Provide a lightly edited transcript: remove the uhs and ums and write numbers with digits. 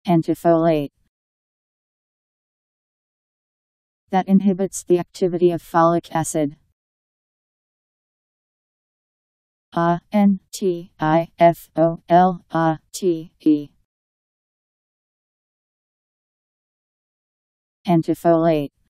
Antifolate. That inhibits the activity of folic acid. Antifolate. Antifolate.